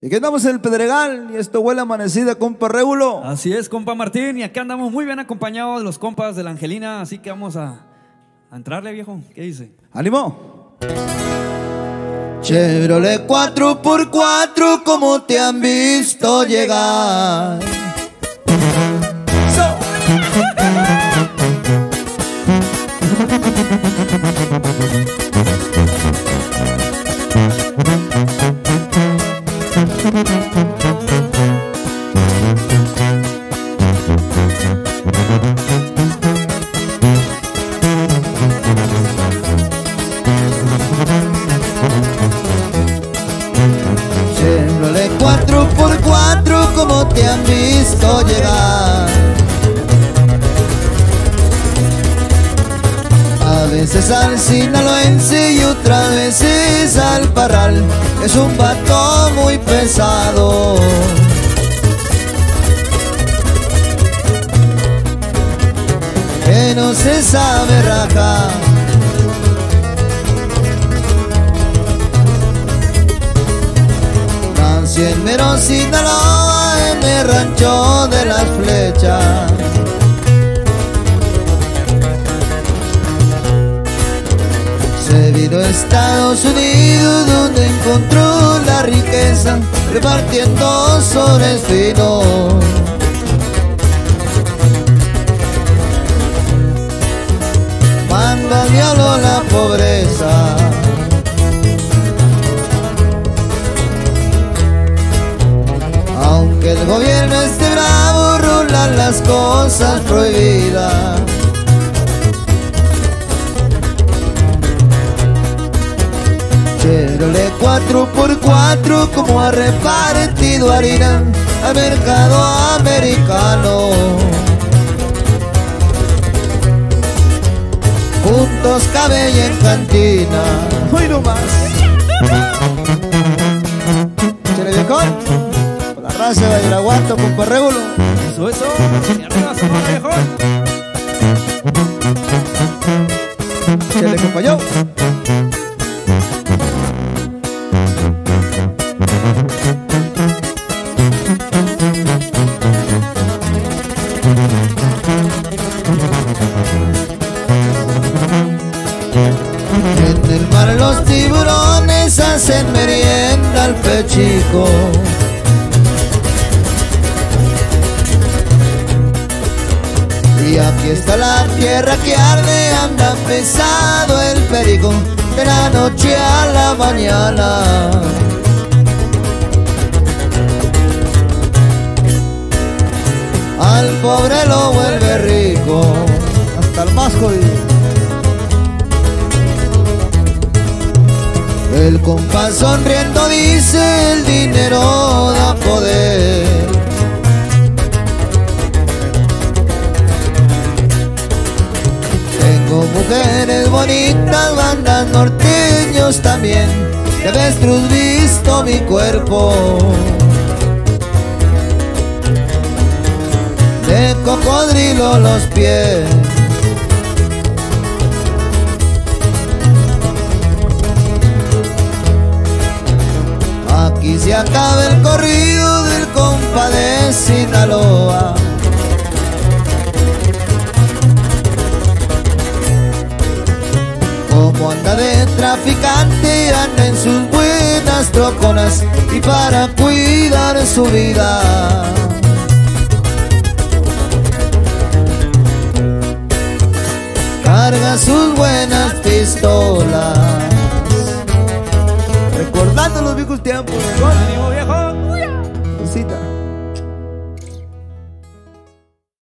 Y que andamos en el Pedregal y esto huele a amanecida, compa Régulo. Así es, compa Martín, y acá andamos muy bien acompañados de los compas de la Angelina, así que vamos a entrarle, viejo. ¿Qué dice? ¡Ánimo! Chevrolet 4x4, ¿cómo te han visto llegar? Chevrolet 4x4, ¿cómo te han visto llegar? A veces al sinaloense y otras veces al parral. Es un vato muy pesado, que no se sabe rajar. Nací en Mero, Sinaloa, en el rancho de las Flechas. Se vino a Estados Unidos, donde encontró la riqueza, repartiendo sobres finos. Mando al diablo la pobreza. Aunque el gobierno esté bravo, rulan las cosas prohibidas. Chevrolet 4x4, como ha repartido harina al mercado americano. Juntos cabello en cantina. ¡Hoy no más! Chile viejón, con la raza de Badiraguato, compa Régulo. Eso, y arriba se va, viejón. Chile, compa yo. En el mar los tiburones hacen merienda al pechico. Y aquí está la tierra que arde, anda pesado el perico, de la noche a la mañana. Al pobre lo vuelve rico, hasta el más jodido. El compa sonriendo dice: el dinero da poder. Tengo mujeres bonitas, bandas norteños también, de avestruz visto mi cuerpo, de cocodrilo los pies. Aquí se acaba el corrido del compa de Sinaloa. Como anda de traficante, anda en sus buenas troconas, y para cuidar su vida carga sus buenas pistolas. Recordando los viejos tiempos, ¡Ánimo, viejo! Cosita.